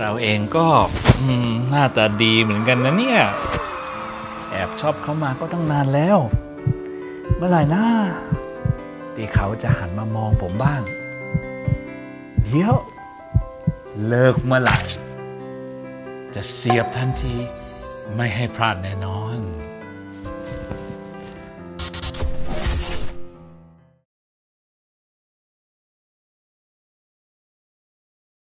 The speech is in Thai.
เราเองก็หน้าตาดีเหมือนกันนะเนี่ยแอบชอบเขามาก็ตั้งนานแล้วเมื่อไหร่นะที่เขาจะหันมามองผมบ้างเดี๋ยวเลิกเมื่อไหร่จะเสียบทันทีไม่ให้พลาดแน่นอน